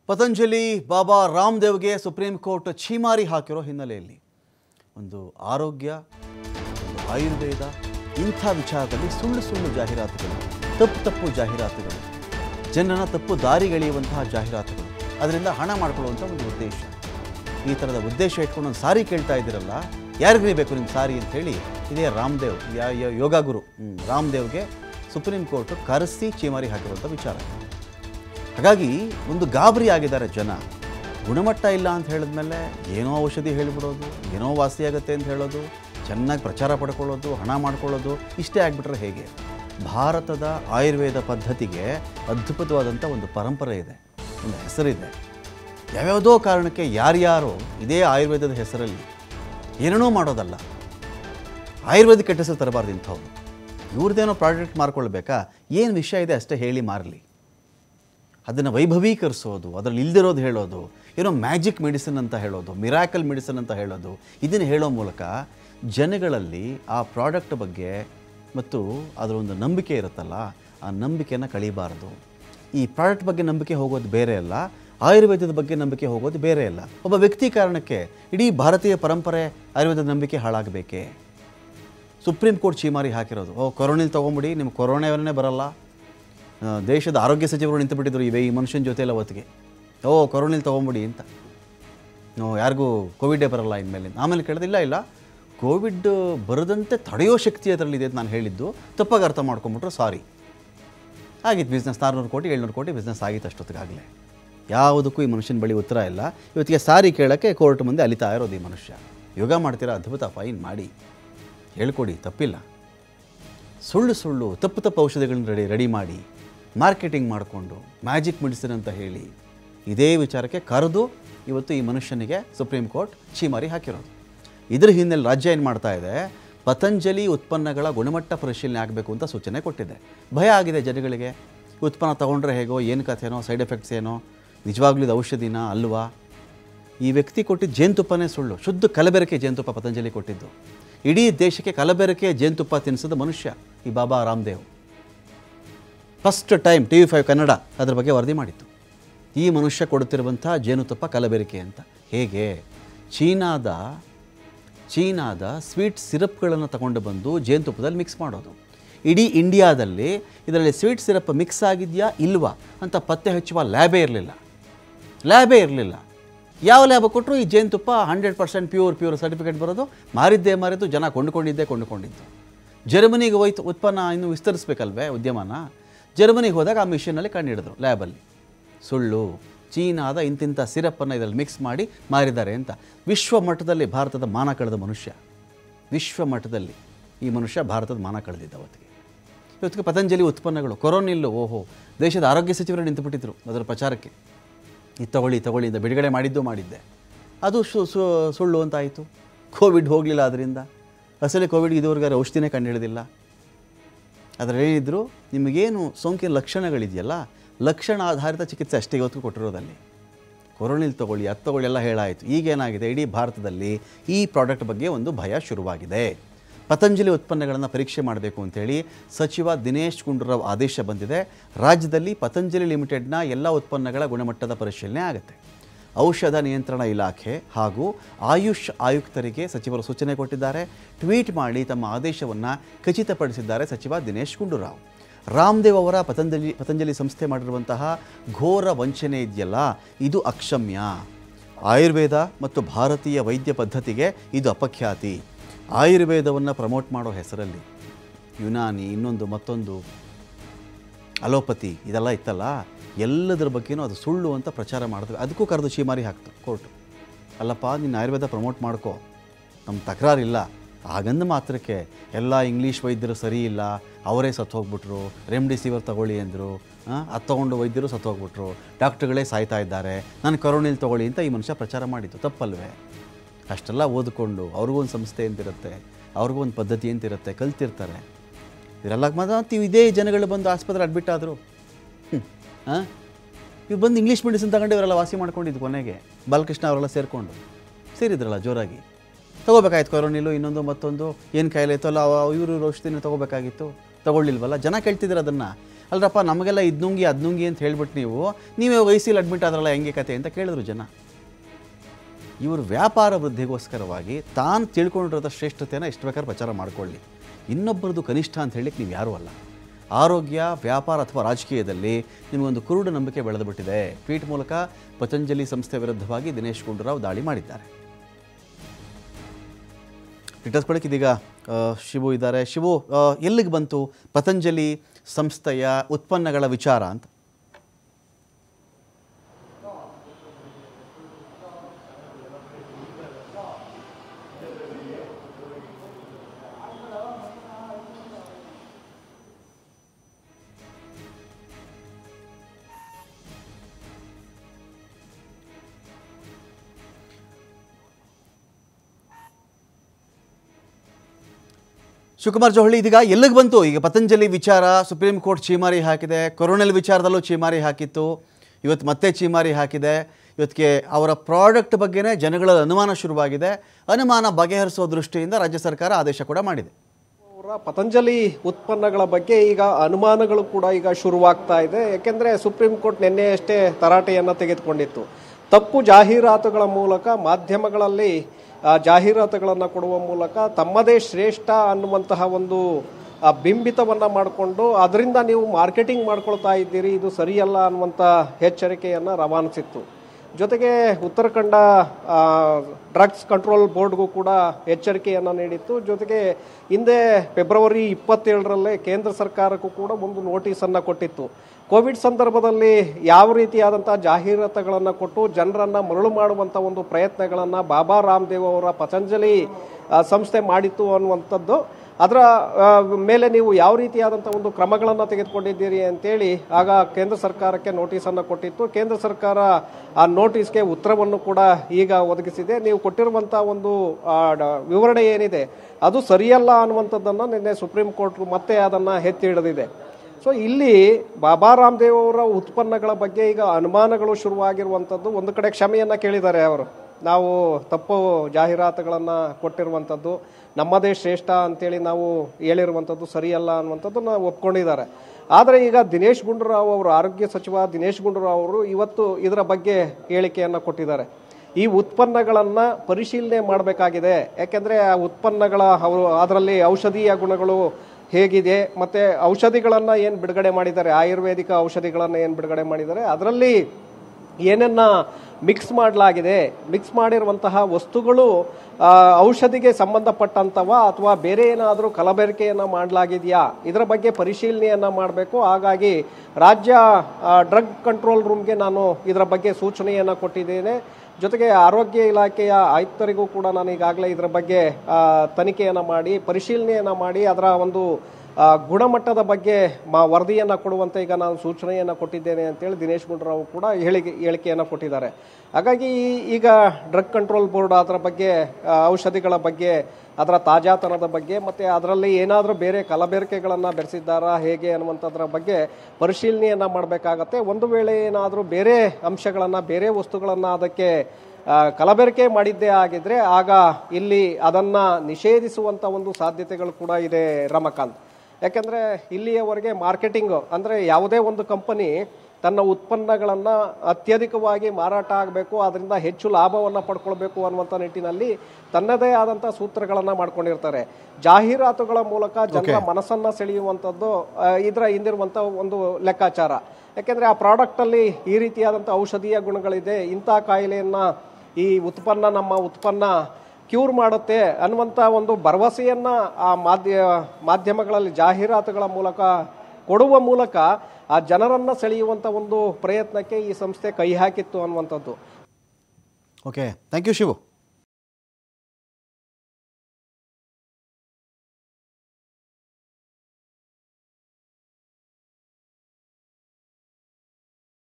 ಪತಂಜಲಿ ಬಾಬಾ ರಾಮದೇವ್ಗೆ supreme court ಛೀಮಾರಿ ಹಾಕಿರೋ ಹಿನ್ನೆಲೆಯಲ್ಲಿ ಒಂದು ಆರೋಗ್ಯ, ಒಂದು ಆಯುರ್ವೇದ ಇಂಥ ವಿಚಾರದಲ್ಲಿ ಸುಳ್ಳು ಜಾಹೀರಾತುಗಳು, ತಪ್ಪು ಜಾಹೀರಾತುಗಳು, ಜನರನ್ನು ತಪ್ಪು ದಾರಿಗೆಳೆಯುವಂತಹ ಜಾಹೀರಾತುಗಳು, ಅದರಿಂದ ಹಣ ಮಾಡ್ಕೊಳ್ಳುವಂಥ ಒಂದು ಉದ್ದೇಶ. ಈ ಥರದ ಉದ್ದೇಶ ಇಟ್ಕೊಂಡು ಒಂದು ಸಾರಿ ಕೇಳ್ತಾ ಇದ್ದೀರಲ್ಲ, ಯಾರಿಗ್ರಿ ಬೇಕು ನಿಮ್ಮ ಸಾರಿ ಅಂತ ಹೇಳಿ ಇದೇ ರಾಮದೇವ್ ಯೋಗ ಗುರು ರಾಮದೇವ್ಗೆ ಸುಪ್ರೀಂ ಕೋರ್ಟ್ ಕರೆಸಿ ಛೀಮಾರಿ ಹಾಕಿರುವಂಥ ವಿಚಾರ. ಹಾಗಾಗಿ ಒಂದು ಗಾಬರಿ ಆಗಿದ್ದಾರೆ ಜನ. ಗುಣಮಟ್ಟ ಇಲ್ಲ ಅಂತ ಹೇಳಿದ್ಮೇಲೆ ಏನೋ ಔಷಧಿ ಹೇಳಿಬಿಡೋದು, ಏನೋ ವಾಸಿಯಾಗುತ್ತೆ ಅಂತ ಹೇಳೋದು, ಚೆನ್ನಾಗಿ ಪ್ರಚಾರ ಪಡ್ಕೊಳ್ಳೋದು, ಹಣ ಮಾಡ್ಕೊಳ್ಳೋದು, ಇಷ್ಟೇ ಆಗಿಬಿಟ್ರೆ ಹೇಗೆ? ಭಾರತದ ಆಯುರ್ವೇದ ಪದ್ಧತಿಗೆ ಅದ್ಭುತವಾದಂಥ ಒಂದು ಪರಂಪರೆ ಇದೆ, ಒಂದು ಹೆಸರಿದೆ. ಯಾವ್ಯಾವುದೋ ಕಾರಣಕ್ಕೆ ಯಾರ್ಯಾರೋ ಇದೇ ಆಯುರ್ವೇದದ ಹೆಸರಲ್ಲಿ ಏನೇನೋ ಮಾಡೋದಲ್ಲ. ಆಯುರ್ವೇದಕ್ಕೆ ಕೆಟ್ಟ ಹೆಸರು ತರಬಾರ್ದು ಇಂಥವ್ರು. ಇವ್ರದ್ದೇನೋ ಪ್ರಾಡಕ್ಟ್ ಮಾರ್ಕೊಳ್ಬೇಕಾ? ಏನು ವಿಷಯ ಇದೆ ಅಷ್ಟೇ ಹೇಳಿ ಮಾರಲಿ. ಅದನ್ನು ವೈಭವೀಕರಿಸೋದು, ಅದರಲ್ಲಿ ಇಲ್ದಿರೋದು ಹೇಳೋದು, ಏನೋ ಮ್ಯಾಜಿಕ್ ಮೆಡಿಸಿನ್ ಅಂತ ಹೇಳೋದು, ಮಿರಾಕಲ್ ಮೆಡಿಸಿನ್ ಅಂತ ಹೇಳೋದು, ಇದನ್ನು ಹೇಳೋ ಮೂಲಕ ಜನಗಳಲ್ಲಿ ಆ ಪ್ರಾಡಕ್ಟ್ ಬಗ್ಗೆ ಮತ್ತು ಅದರ ಒಂದು ನಂಬಿಕೆ ಇರುತ್ತಲ್ಲ, ಆ ನಂಬಿಕೆಯನ್ನು ಕಳೀಬಾರ್ದು. ಈ ಪ್ರಾಡಕ್ಟ್ ಬಗ್ಗೆ ನಂಬಿಕೆ ಹೋಗೋದು ಬೇರೆ ಅಲ್ಲ, ಆಯುರ್ವೇದದ ಬಗ್ಗೆ ನಂಬಿಕೆ ಹೋಗೋದು ಬೇರೆ ಅಲ್ಲ. ಒಬ್ಬ ವ್ಯಕ್ತಿ ಕಾರಣಕ್ಕೆ ಇಡೀ ಭಾರತೀಯ ಪರಂಪರೆ ಆಯುರ್ವೇದದ ನಂಬಿಕೆ ಹಾಳಾಗಬೇಕೇ? ಸುಪ್ರೀಂ ಕೋರ್ಟ್ ಛೀಮಾರಿ ಹಾಕಿರೋದು. ಕೊರೋನಲ್ಲಿ ತೊಗೊಂಬಿಡಿ, ನಿಮ್ಗೆ ಕೊರೋನಾವನ್ನೇ ಬರಲ್ಲ. ದೇಶದ ಆರೋಗ್ಯ ಸಚಿವರು ನಿಂತುಬಿಟ್ಟಿದ್ರು ಈ ಮನುಷ್ಯನ ಜೊತೆ ಎಲ್ಲ ಹೊತ್ತಿಗೆ. ಕೊರೋನಲ್ಲಿ ತೊಗೊಂಬಿಡಿ ಅಂತ. ಯಾರಿಗೂ ಕೋವಿಡೇ ಬರಲ್ಲ ಇನ್ಮೇಲೆ. ಆಮೇಲೆ ಕೇಳಿದೆ, ಇಲ್ಲ ಕೋವಿಡ್ ಬರದಂತೆ ತಡೆಯೋ ಶಕ್ತಿ ಅದರಲ್ಲಿದೆ ಅಂತ ನಾನು ಹೇಳಿದ್ದು. ತಪ್ಪಾಗಿ ಅರ್ಥ ಮಾಡ್ಕೊಂಬಿಟ್ರು, ಸಾರಿ. ಆಗಿತ್ತು ಬಿಸ್ನೆಸ್, 600 ಕೋಟಿ 700 ಕೋಟಿ ಬಿಸ್ನೆಸ್ ಆಗಿತ್ತು ಅಷ್ಟೊತ್ತಿಗಾಗಲೇ. ಯಾವುದಕ್ಕೂ ಈ ಮನುಷ್ಯನ ಬಳಿ ಉತ್ತರ ಇಲ್ಲ. ಇವತ್ತಿಗೆ ಸಾರಿ ಕೇಳೋಕ್ಕೆ ಕೋರ್ಟ್ ಮುಂದೆ ಅಲಿತಾ ಇರೋದು ಈ ಮನುಷ್ಯ. ಯೋಗ ಮಾಡ್ತೀರಾ? ಅದ್ಭುತ, ಫೈನ್ ಮಾಡಿ, ಹೇಳ್ಕೊಡಿ, ತಪ್ಪಿಲ್ಲ. ಸುಳ್ಳು ತಪ್ಪು ಔಷಧಿಗಳನ್ನ ರೆಡಿ ಮಾಡಿ ಮಾರ್ಕೆಟಿಂಗ್ ಮಾಡಿಕೊಂಡು ಮ್ಯಾಜಿಕ್ ಮೆಡಿಸಿನ್ ಅಂತ ಹೇಳಿ ಇದೇ ವಿಚಾರಕ್ಕೆ ಕರೆದು ಇವತ್ತು ಈ ಮನುಷ್ಯನಿಗೆ ಸುಪ್ರೀಂ ಕೋರ್ಟ್ ಛೀಮಾರಿ ಹಾಕಿರೋದು. ಇದರ ಹಿನ್ನೆಲೆ ರಾಜ್ಯ ಏನು ಮಾಡ್ತಾ ಇದೆ? ಪತಂಜಲಿ ಉತ್ಪನ್ನಗಳ ಗುಣಮಟ್ಟ ಪರಿಶೀಲನೆ ಆಗಬೇಕು ಅಂತ ಸೂಚನೆ ಕೊಟ್ಟಿದೆ. ಭಯ ಆಗಿದೆ ಜನಗಳಿಗೆ. ಉತ್ಪನ್ನ ತೊಗೊಂಡ್ರೆ ಹೇಗೋ, ಏನು ಕಥೆನೋ, ಸೈಡ್ ಎಫೆಕ್ಟ್ಸ್ ಏನೋ, ನಿಜವಾಗ್ಲೂ ಇದು ಔಷಧಿನ ಅಲ್ವಾ? ಈ ವ್ಯಕ್ತಿ ಕೊಟ್ಟಿದ್ದು ಜೇನುತುಪ್ಪನೇ ಸುಳ್ಳು. ಶುದ್ಧ ಕಲಬೆರಕೆ ಜೇನುತುಪ್ಪ ಪತಂಜಲಿ ಕೊಟ್ಟಿದ್ದು. ಇಡೀ ದೇಶಕ್ಕೆ ಕಲಬೆರಕೆ ಜೇನುತುಪ್ಪ ತಿನ್ನಿಸಿದ ಮನುಷ್ಯ ಈ Baba Ramdev. First time TV5 Kannada ಅದ್ರ ಬಗ್ಗೆ ವರದಿ ಮಾಡಿತ್ತು. ಈ ಮನುಷ್ಯ ಕೊಡುತ್ತಿರುವಂಥ ಜೇನುತುಪ್ಪ ಕಲಬೆರಕೆ ಅಂತ. ಹೇಗೆ? ಚೀನಾದ ಸ್ವೀಟ್ ಸಿರಪ್ಗಳನ್ನು ತಗೊಂಡು ಬಂದು ಜೇನುತುಪ್ಪದಲ್ಲಿ ಮಿಕ್ಸ್ ಮಾಡೋದು. ಇಡೀ ಇಂಡಿಯಾದಲ್ಲಿ ಇದರಲ್ಲಿ ಸ್ವೀಟ್ ಸಿರಪ್ ಮಿಕ್ಸ್ ಆಗಿದೆಯಾ ಇಲ್ವಾ ಅಂತ ಪತ್ತೆ ಹಚ್ಚುವ ಲ್ಯಾಬೇ ಇರಲಿಲ್ಲ. ಯಾವ ಲ್ಯಾಬ್ ಕೊಟ್ಟರು ಈ ಜೇನುತುಪ್ಪ 100% ಪ್ಯೂರ್ ಸರ್ಟಿಫಿಕೇಟ್ ಬರೋದು. ಮಾರಿದ್ದು, ಜನ ಕೊಂಡುಕೊಂಡಿದ್ದು. ಜರ್ಮನಿಗೆ ಹೋಯ್ತು, ಉತ್ಪನ್ನ ಇನ್ನೂ ವಿಸ್ತರಿಸಬೇಕಲ್ವೇ ಉದ್ಯಮನ. ಜರ್ಮನಿಗೆ ಹೋದಾಗ ಆ ಮಿಷನಲ್ಲಿ ಕಂಡುಹಿಡಿದ್ರು ಲ್ಯಾಬಲ್ಲಿ. ಸುಳ್ಳು. ಚೀನಾದ ಇಂತಿಂಥ ಸಿರಪ್ಪನ್ನು ಇದರಲ್ಲಿ ಮಿಕ್ಸ್ ಮಾಡಿ ಮಾರಿದ್ದಾರೆ ಅಂತ. ವಿಶ್ವ ಮಟ್ಟದಲ್ಲಿ ಭಾರತದ ಮಾನ ಕಳೆದ ಮನುಷ್ಯ. ವಿಶ್ವ ಮಟ್ಟದಲ್ಲಿ ಈ ಮನುಷ್ಯ ಭಾರತದ ಮಾನ ಕಳೆದಿದ್ದ ಅವತ್ತಿಗೆ. ಇವತ್ತಿಗೆ ಪತಂಜಲಿ ಉತ್ಪನ್ನಗಳು ಕೊರೋನಿಲ್ಲು, ದೇಶದ ಆರೋಗ್ಯ ಸಚಿವರು ನಿಂತುಬಿಟ್ಟಿದ್ರು ಅದರ ಪ್ರಚಾರಕ್ಕೆ. ಇದು ತಗೊಳ್ಳಿ ಅಂತ ಬಿಡುಗಡೆ ಮಾಡಿದ್ದೆ. ಅದು ಸುಳ್ಳು ಅಂತ ಆಯಿತು. ಕೋವಿಡ್ ಹೋಗಲಿಲ್ಲ ಅದರಿಂದ. ಅಸಲಿ ಕೋವಿಡ್ ಇದುವರೆಗಾರ ಔಷಧಿನೇ ಕಂಡುಹಿಡಿದಿಲ್ಲ. ಅದರಲ್ಲಿ ಏನಿದ್ರು, ನಿಮಗೇನು ಸೋಂಕಿನ ಲಕ್ಷಣಗಳಿದೆಯಲ್ಲ, ಲಕ್ಷಣ ಆಧಾರಿತ ಚಿಕಿತ್ಸೆ ಅಷ್ಟೇ ಇವತ್ತು ಕೊಟ್ಟಿರೋದಲ್ಲಿ. ಕೊರೋನಿಲ್ ತೊಗೊಳ್ಳಿ, ಅದು ತೊಗೊಳ್ಳಿ ಎಲ್ಲ ಹೇಳಾಯಿತು. ಈಗೇನಾಗಿದೆ, ಇಡೀ ಭಾರತದಲ್ಲಿ ಈ ಪ್ರಾಡಕ್ಟ್ ಬಗ್ಗೆ ಒಂದು ಭಯ ಶುರುವಾಗಿದೆ. ಪತಂಜಲಿ ಉತ್ಪನ್ನಗಳನ್ನು ಪರೀಕ್ಷೆ ಮಾಡಬೇಕು ಅಂತೇಳಿ ಸಚಿವ ದಿನೇಶ್ ಗುಂಡೂರಾವ್ ಆದೇಶ ಬಂದಿದೆ. ರಾಜ್ಯದಲ್ಲಿ ಪತಂಜಲಿ ಲಿಮಿಟೆಡ್ನ ಎಲ್ಲ ಉತ್ಪನ್ನಗಳ ಗುಣಮಟ್ಟದ ಪರಿಶೀಲನೆ ಆಗುತ್ತೆ. ಔಷಧ ನಿಯಂತ್ರಣ ಇಲಾಖೆ ಹಾಗೂ ಆಯುಷ್ ಆಯುಕ್ತರಿಗೆ ಸಚಿವರು ಸೂಚನೆ ಕೊಟ್ಟಿದ್ದಾರೆ. ಟ್ವೀಟ್ ಮಾಡಿ ತಮ್ಮ ಆದೇಶವನ್ನು ಖಚಿತಪಡಿಸಿದ್ದಾರೆ ಸಚಿವ ದಿನೇಶ್ ಗುಂಡೂರಾವ್. ರಾಮದೇವ್ ಅವರ ಪತಂಜಲಿ ಸಂಸ್ಥೆ ಮಾಡಿರುವಂತಹ ಘೋರ ವಂಚನೆ ಇದೆಯಲ್ಲ, ಇದು ಅಕ್ಷಮ್ಯ. ಆಯುರ್ವೇದ ಮತ್ತು ಭಾರತೀಯ ವೈದ್ಯ ಪದ್ಧತಿಗೆ ಇದು ಅಪಖ್ಯಾತಿ. ಆಯುರ್ವೇದವನ್ನು ಪ್ರಮೋಟ್ ಮಾಡೋ ಹೆಸರಲ್ಲಿ ಯುನಾನಿ, ಮತ್ತೊಂದು ಅಲೋಪತಿ ಇದೆಲ್ಲ ಇತ್ತಲ್ಲ, ಎಲ್ಲದರ ಬಗ್ಗೆನೂ ಅದು ಸುಳ್ಳು ಅಂತ ಪ್ರಚಾರ ಮಾಡಿದ್ವಿ. ಅದಕ್ಕೂ ಕರೆದು ಛೀಮಾರಿ ಹಾಕ್ತು ಕೋರ್ಟು. ಅಲ್ಲಪ್ಪ, ನೀನು ಆಯುರ್ವೇದ ಪ್ರಮೋಟ್ ಮಾಡ್ಕೋ, ನಮ್ಮ ತಕರಾರಿಲ್ಲ. ಹಾಗಂದು ಮಾತ್ರಕ್ಕೆ ಎಲ್ಲ ಇಂಗ್ಲೀಷ್ ವೈದ್ಯರು ಸರಿ ಇಲ್ಲ, ಅವರೇ ಸತ್ತು ಹೋಗ್ಬಿಟ್ರು, ರೆಮ್ಡಿಸಿವಿರ್ ತಗೊಳ್ಳಿ ಅಂದರು, ಅದು ತೊಗೊಂಡು ವೈದ್ಯರು ಸತ್ತು ಹೋಗ್ಬಿಟ್ರು, ಡಾಕ್ಟ್ರುಗಳೇ ಸಾಯ್ತಾ ಇದ್ದಾರೆ, ನಾನು ಕೊರೋನಿಲ್ ತೊಗೊಳ್ಳಿ ಅಂತ ಈ ಮನುಷ್ಯ ಪ್ರಚಾರ ಮಾಡಿದ್ದು. ತಪ್ಪಲ್ವೇ? ಅಷ್ಟೆಲ್ಲ ಓದಿಕೊಂಡು ಅವ್ರಿಗೂ ಒಂದು ಸಂಸ್ಥೆ ಅಂತಿರುತ್ತೆ, ಅವ್ರಿಗೂ ಒಂದು ಪದ್ಧತಿ ಅಂತಿರುತ್ತೆ, ಕಲ್ತಿರ್ತಾರೆ. ಇವರೆಲ್ಲ ಮತ್ತು ಇದೇ ಜನಗಳು ಬಂದು ಆಸ್ಪತ್ರೆ ಅಡ್ಮಿಟ್ ಆದರು. ಇವು ಬಂದು ಇಂಗ್ಲೀಷ್ ಮೆಡಿಸಿನ್ ತಗೊಂಡು ಇವರೆಲ್ಲ ವಾಸಿ ಮಾಡ್ಕೊಂಡಿದ್ದು. ಕೊನೆಗೆ ಬಾಲಕೃಷ್ಣ ಅವರೆಲ್ಲ ಸೇರಿದ್ರಲ್ಲ ಜೋರಾಗಿ. ತೊಗೋಬೇಕಾಯ್ತು ಕೊರೋನಿಲು, ಮತ್ತೊಂದು ಏನು ಕಾಯಿಲೆ ಇತ್ತಲ್ಲ, ಇವರು ಔಷಧಿನ ತೊಗೋಬೇಕಾಗಿತ್ತು, ತೊಗೊಳ್ಳಿಲ್ವಲ್ಲ. ಜನ ಕೇಳ್ತಿದ್ರು ಅದನ್ನು. ಅಲ್ರಪ್ಪ ನಮಗೆಲ್ಲ ಇದ್ನುಂಗಿ ಅದ್ನುಂಗಿ ಅಂತ ಹೇಳ್ಬಿಟ್ಟು ನೀವೇ ಐ ಸಿ ಅಡ್ಮಿಟ್ ಆದ್ರಲ್ಲ ಹೆಂಗೆ ಕತೆ ಅಂತ ಕೇಳಿದ್ರು ಜನ. ಇವರು ವ್ಯಾಪಾರ ವೃದ್ಧಿಗೋಸ್ಕರವಾಗಿ ತಾನು ತಿಳ್ಕೊಂಡಿರೋದ ಶ್ರೇಷ್ಠತೆಯನ್ನು ಎಷ್ಟು ಬೇಕಾದ್ರೂ ಪ್ರಚಾರ ಮಾಡಿಕೊಳ್ಳಿ, ಇನ್ನೊಬ್ಬರದು ಕನಿಷ್ಠ ಅಂತ ಹೇಳಲಿಕ್ಕೆ ನೀವು ಯಾರೂ ಅಲ್ಲ. ಆರೋಗ್ಯ, ವ್ಯಾಪಾರ ಅಥವಾ ರಾಜಕೀಯದಲ್ಲಿ ನಿಮಗೊಂದು ಕುರುಡು ನಂಬಿಕೆ ಬೆಳೆದು ಬಿಟ್ಟಿದೆ. ಟ್ವೀಟ್ ಮೂಲಕ ಪತಂಜಲಿ ಸಂಸ್ಥೆ ವಿರುದ್ಧವಾಗಿ ದಿನೇಶ್ ಗುಂಡೂರಾವ್ ದಾಳಿ ಮಾಡಿದ್ದಾರೆ. ಡೀಟೇಲ್ಸ್ ಬಳಿಕ ಇದೀಗ ಶಿವು ಇದ್ದಾರೆ. ಶಿವು, ಎಲ್ಲಿಗೆ ಬಂತು ಪತಂಜಲಿ ಸಂಸ್ಥೆಯ ಉತ್ಪನ್ನಗಳ ವಿಚಾರ ಅಂತ? ಶಿವಕುಮಾರ್ ಜೋಹಳಿ, ಇದೀಗ ಎಲ್ಲಿಗೆ ಬಂತು? ಈಗ ಪತಂಜಲಿ ವಿಚಾರ ಸುಪ್ರೀಂ ಕೋರ್ಟ್ ಚೀಮಾರಿ ಹಾಕಿದೆ, ಕೊರೋನಲ್ ವಿಚಾರದಲ್ಲೂ ಚೀಮಾರಿ ಹಾಕಿತ್ತು, ಇವತ್ತು ಮತ್ತೆ ಚೀಮಾರಿ ಹಾಕಿದೆ. ಇವತ್ತಿಗೆ ಅವರ ಪ್ರಾಡಕ್ಟ್ ಬಗ್ಗೆನೇ ಜನಗಳ ಅನುಮಾನ ಶುರುವಾಗಿದೆ. ಅನುಮಾನ ಬಗೆಹರಿಸುವ ದೃಷ್ಟಿಯಿಂದ ರಾಜ್ಯ ಸರ್ಕಾರ ಆದೇಶ ಕೂಡ ಮಾಡಿದೆ. ಅವರ ಪತಂಜಲಿ ಉತ್ಪನ್ನಗಳ ಬಗ್ಗೆ ಈಗ ಅನುಮಾನಗಳು ಕೂಡ ಈಗ ಶುರುವಾಗ್ತಾ ಇದೆ. ಯಾಕೆಂದರೆ ಸುಪ್ರೀಂ ಕೋರ್ಟ್ ನಿನ್ನೆಯಷ್ಟೇ ತರಾಟೆಯನ್ನು ತೆಗೆದುಕೊಂಡಿತ್ತು. ತಪ್ಪು ಜಾಹೀರಾತುಗಳ ಮೂಲಕ ಮಾಧ್ಯಮಗಳಲ್ಲಿ ಜಾಹೀರಾತುಗಳನ್ನು ಕೊಡುವ ಮೂಲಕ ತಮ್ಮದೇ ಶ್ರೇಷ್ಠ ಅನ್ನುವಂತಹ ಒಂದು ಬಿಂಬಿತವನ್ನು ಮಾಡಿಕೊಂಡು ಅದರಿಂದ ನೀವು ಮಾರ್ಕೆಟಿಂಗ್ ಮಾಡ್ಕೊಳ್ತಾ ಇದ್ದೀರಿ, ಇದು ಸರಿಯಲ್ಲ ಅನ್ನುವಂಥ ಎಚ್ಚರಿಕೆಯನ್ನು ರವಾನಿಸಿತ್ತು. ಜೊತೆಗೆ ಉತ್ತರಾಖಂಡ ಡ್ರಗ್ಸ್ ಕಂಟ್ರೋಲ್ ಬೋರ್ಡ್ಗೂ ಕೂಡ ಎಚ್ಚರಿಕೆಯನ್ನು ನೀಡಿತ್ತು. ಜೊತೆಗೆ ಹಿಂದೆ ಫೆಬ್ರವರಿ 27ರಲ್ಲೇ ಕೇಂದ್ರ ಸರ್ಕಾರಕ್ಕೂ ಕೂಡ ಒಂದು ನೋಟಿಸನ್ನು ಕೊಟ್ಟಿತ್ತು. ಕೋವಿಡ್ ಸಂದರ್ಭದಲ್ಲಿ ಯಾವ ರೀತಿಯಾದಂಥ ಜಾಹೀರಾತುಗಳನ್ನು ಕೊಟ್ಟು ಜನರನ್ನು ಮರಳು ಮಾಡುವಂಥ ಒಂದು ಪ್ರಯತ್ನಗಳನ್ನು ಬಾಬಾ ರಾಮದೇವ್ ಅವರ ಪತಂಜಲಿ ಸಂಸ್ಥೆ ಮಾಡಿತ್ತು ಅನ್ನುವಂಥದ್ದು. ಅದರ ಮೇಲೆ ನೀವು ಯಾವ ರೀತಿಯಾದಂಥ ಒಂದು ಕ್ರಮಗಳನ್ನು ತೆಗೆದುಕೊಂಡಿದ್ದೀರಿ ಅಂತೇಳಿ ಆಗ ಕೇಂದ್ರ ಸರ್ಕಾರಕ್ಕೆ ನೋಟಿಸನ್ನು ಕೊಟ್ಟಿತ್ತು. ಕೇಂದ್ರ ಸರ್ಕಾರ ಆ ನೋಟಿಸ್ಗೆ ಉತ್ತರವನ್ನು ಕೂಡ ಈಗ ಒದಗಿಸಿದೆ. ನೀವು ಕೊಟ್ಟಿರುವಂಥ ಒಂದು ವಿವರಣೆ ಏನಿದೆ ಅದು ಸರಿಯಲ್ಲ ಅನ್ನುವಂಥದ್ದನ್ನು ನಿನ್ನೆ ಸುಪ್ರೀಂ ಕೋರ್ಟ್ ಮತ್ತೆ ಅದನ್ನು ಎತ್ತಿ ಹಿಡಿದಿದೆ. ಸೊ ಇಲ್ಲಿ ಬಾಬಾ ರಾಮದೇವ್ ಅವರ ಉತ್ಪನ್ನಗಳ ಬಗ್ಗೆ ಈಗ ಅನುಮಾನಗಳು ಶುರುವಾಗಿರುವಂಥದ್ದು. ಒಂದು ಕಡೆ ಕ್ಷಮೆಯನ್ನು ಕೇಳಿದ್ದಾರೆ ಅವರು, ನಾವು ತಪ್ಪು ಜಾಹೀರಾತುಗಳನ್ನು ಕೊಟ್ಟಿರುವಂಥದ್ದು, ನಮ್ಮದೇ ಶ್ರೇಷ್ಠ ಅಂತೇಳಿ ನಾವು ಹೇಳಿರುವಂಥದ್ದು ಸರಿಯಲ್ಲ ಅನ್ನುವಂಥದ್ದನ್ನು ಒಪ್ಕೊಂಡಿದ್ದಾರೆ. ಆದರೆ ಈಗ ದಿನೇಶ್ ಗುಂಡೂರಾವ್ ಅವರು, ಆರೋಗ್ಯ ಸಚಿವ ದಿನೇಶ್ ಗುಂಡೂರಾವ್ ಅವರು ಇವತ್ತು ಇದರ ಬಗ್ಗೆ ಹೇಳಿಕೆಯನ್ನು ಕೊಟ್ಟಿದ್ದಾರೆ. ಈ ಉತ್ಪನ್ನಗಳನ್ನು ಪರಿಶೀಲನೆ ಮಾಡಬೇಕಾಗಿದೆ. ಯಾಕೆಂದರೆ ಆ ಉತ್ಪನ್ನಗಳ ಅದರಲ್ಲಿ ಔಷಧೀಯ ಗುಣಗಳು ಹೇಗಿದೆ, ಮತ್ತು ಔಷಧಿಗಳನ್ನು ಏನು ಬಿಡುಗಡೆ ಮಾಡಿದ್ದಾರೆ, ಆಯುರ್ವೇದಿಕ ಔಷಧಿಗಳನ್ನು ಏನು ಬಿಡುಗಡೆ ಮಾಡಿದ್ದಾರೆ, ಅದರಲ್ಲಿ ಏನನ್ನ ಮಿಕ್ಸ್ ಮಾಡಲಾಗಿದೆ, ಮಿಕ್ಸ್ ಮಾಡಿರುವಂತಹ ವಸ್ತುಗಳು ಔಷಧಿಗೆ ಸಂಬಂಧಪಟ್ಟಂಥವ ಅಥವಾ ಬೇರೆ ಏನಾದರೂ ಕಲಬೆರಕೆಯನ್ನು ಮಾಡಲಾಗಿದೆಯಾ, ಇದರ ಬಗ್ಗೆ ಪರಿಶೀಲನೆಯನ್ನು ಮಾಡಬೇಕು. ಹಾಗಾಗಿ ರಾಜ್ಯ ಡ್ರಗ್ ಕಂಟ್ರೋಲ್ ರೂಮ್ಗೆ ನಾನು ಇದರ ಬಗ್ಗೆ ಸೂಚನೆಯನ್ನು ಕೊಟ್ಟಿದ್ದೇನೆ. ಜೊತೆಗೆ ಆರೋಗ್ಯ ಇಲಾಖೆಯ ಆಯುಕ್ತರಿಗೂ ಕೂಡ ನಾನು ಈಗಾಗಲೇ ಇದರ ಬಗ್ಗೆ ತನಿಖೆಯನ್ನು ಮಾಡಿ ಪರಿಶೀಲನೆಯನ್ನು ಮಾಡಿ ಅದರ ಒಂದು ಗುಣಮಟ್ಟದ ಬಗ್ಗೆ ವರದಿಯನ್ನು ಕೊಡುವಂತೆ ಈಗ ನಾನು ಸೂಚನೆಯನ್ನು ಕೊಟ್ಟಿದ್ದೇನೆ ಅಂತೇಳಿ ದಿನೇಶ್ ಗುಂಡೂರಾವ್ ಕೂಡ ಹೇಳಿಕೆಯನ್ನು ಕೊಟ್ಟಿದ್ದಾರೆ. ಹಾಗಾಗಿ ಈಗ ಡ್ರಗ್ ಕಂಟ್ರೋಲ್ ಬೋರ್ಡ್ ಅದರ ಬಗ್ಗೆ ಔಷಧಿಗಳ ಬಗ್ಗೆ ಅದರ ತಾಜಾತನದ ಬಗ್ಗೆ ಮತ್ತು ಅದರಲ್ಲಿ ಏನಾದರೂ ಬೇರೆ ಕಲಬೆರಕೆಗಳನ್ನು ಬೆರೆಸಿದ್ದಾರಾ ಹೇಗೆ ಅನ್ನುವಂಥದ್ರ ಬಗ್ಗೆ ಪರಿಶೀಲನೆಯನ್ನು ಮಾಡಬೇಕಾಗತ್ತೆ. ಒಂದು ವೇಳೆ ಏನಾದರೂ ಬೇರೆ ಅಂಶಗಳನ್ನು ಬೇರೆ ವಸ್ತುಗಳನ್ನು ಅದಕ್ಕೆ ಕಲಬೆರಕೆ ಮಾಡಿದ್ದೇ ಆಗಿದ್ರೆ ಆಗ ಇಲ್ಲಿ ಅದನ್ನು ನಿಷೇಧಿಸುವಂಥ ಒಂದು ಸಾಧ್ಯತೆಗಳು ಕೂಡ ಇದೆ ರಮಕಾಂತ್. ಯಾಕೆಂದರೆ ಇಲ್ಲಿಯವರೆಗೆ ಮಾರ್ಕೆಟಿಂಗು ಅಂದರೆ ಯಾವುದೇ ಒಂದು ಕಂಪನಿ ತನ್ನ ಉತ್ಪನ್ನಗಳನ್ನು ಅತ್ಯಧಿಕವಾಗಿ ಮಾರಾಟ ಆಗಬೇಕು, ಅದರಿಂದ ಹೆಚ್ಚು ಲಾಭವನ್ನು ಪಡ್ಕೊಳ್ಬೇಕು ಅನ್ನುವಂಥ ನಿಟ್ಟಿನಲ್ಲಿ ತನ್ನದೇ ಆದಂಥ ಸೂತ್ರಗಳನ್ನು ಮಾಡ್ಕೊಂಡಿರ್ತಾರೆ. ಜಾಹೀರಾತುಗಳ ಮೂಲಕ ಜನರ ಮನಸ್ಸನ್ನು ಸೆಳೆಯುವಂಥದ್ದು ಇದರ ಹಿಂದಿರುವಂಥ ಒಂದು ಲೆಕ್ಕಾಚಾರ. ಯಾಕೆಂದರೆ ಆ ಪ್ರಾಡಕ್ಟಲ್ಲಿ ಈ ರೀತಿಯಾದಂಥ ಔಷಧೀಯ ಗುಣಗಳಿದೆ, ಇಂಥ ಕಾಯಿಲೆಯನ್ನು ಈ ಉತ್ಪನ್ನ ನಮ್ಮ ಉತ್ಪನ್ನ ಕ್ಯೂರ್ ಮಾಡುತ್ತೆ ಅನ್ನುವಂಥ ಒಂದು ಭರವಸೆಯನ್ನು ಆ ಮಾಧ್ಯಮಗಳಲ್ಲಿ ಜಾಹೀರಾತುಗಳ ಮೂಲಕ ಕೊಡುವ ಮೂಲಕ ಆ ಜನರನ್ನು ಸೆಳೆಯುವಂಥ ಒಂದು ಪ್ರಯತ್ನಕ್ಕೆ ಈ ಸಂಸ್ಥೆ ಕೈ ಹಾಕಿತ್ತು ಅನ್ನುವಂಥದ್ದು. Okay, thank you Shivu.